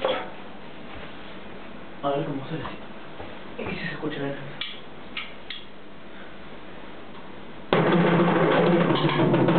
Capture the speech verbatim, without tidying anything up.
A ver cómo se dice. Y si se escucha bien.